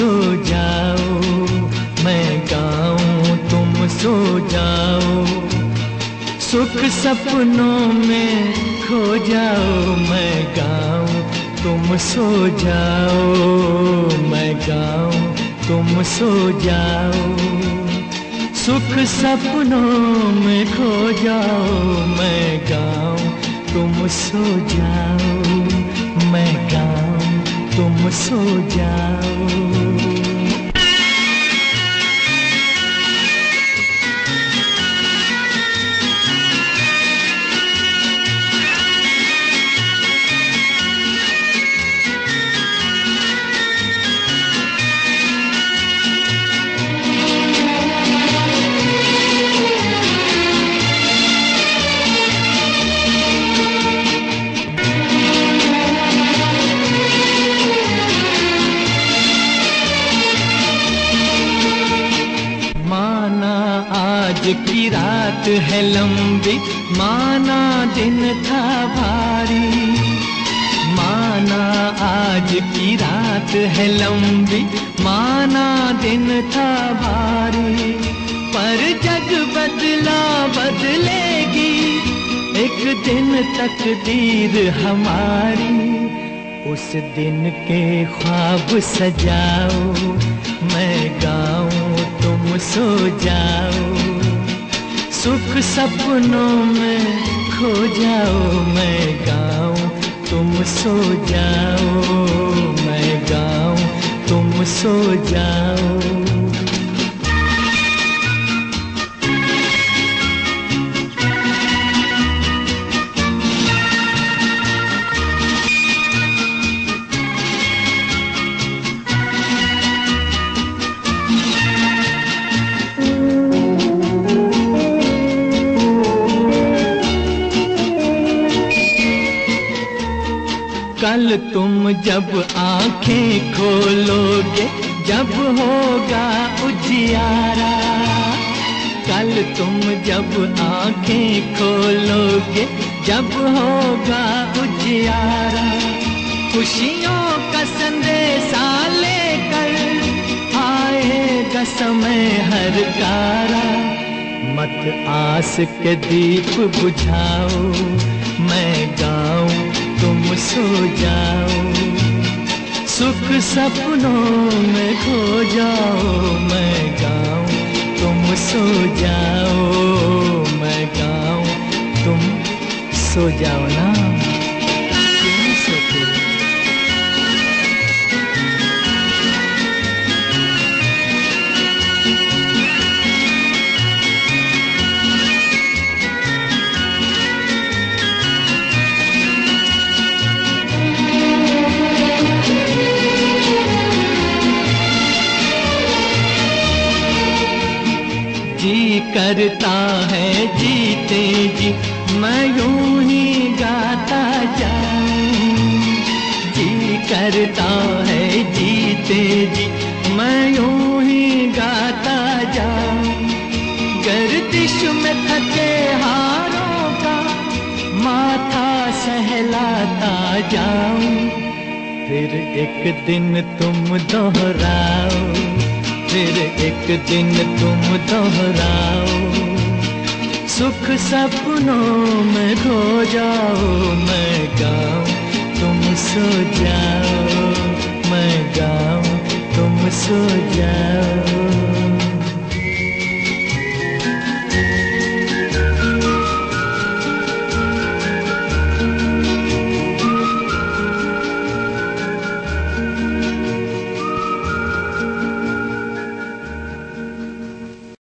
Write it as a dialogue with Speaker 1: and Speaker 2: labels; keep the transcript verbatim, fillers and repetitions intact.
Speaker 1: सो जाओ, मैं गाऊं तुम सो जाओ। सुख सपनों में खो जाओ, मैं गाऊं तुम सो जाओ, मैं गाऊं तुम सो जाओ। सुख सपनों में खो जाओ, मैं गाऊं तुम सो जाओ, मैं गाऊं तुम सो जाओ। आज की रात है लंबी, माना दिन था भारी। माना आज की रात है लंबी, माना दिन था भारी। पर जग बदला बदलेगी एक दिन तकदीर हमारी। उस दिन के ख्वाब सजाओ, मैं गाऊं तुम सो जाओ। सुख सपनों में खो जाओ, मैं गाऊं तुम सो जाओ, मैं गाऊं तुम सो जाओ। कल तुम जब आंखें खोलोगे, जब होगा उजियारा। कल तुम जब आंखें खोलोगे, जब होगा उजियारा। खुशियों का संदेशा लेकर आएगा समय हर गारा। मत आस के दीप बुझाओ, मैं गाऊं तुम सो जाओ। सुख सपनों में खो जाओ, मैं गाऊं तुम सो जाओ, मैं गाऊं तुम सो जाओ ना। तुम सोते जी करता है जीते जी मैं यूं ही गाता जाऊं। जी करता है जीते जी मैं यूं ही गाता जाऊं। गर्दिश में थके हारों का माथा सहलाता जाऊं। फिर एक दिन तुम दोहराओ, फिर एक दिन तुम दोहराओ। सुख सपनों में खो जाओ, मैं गाऊं तुम सो जाओ, मैं गाऊं तुम सो जाओ।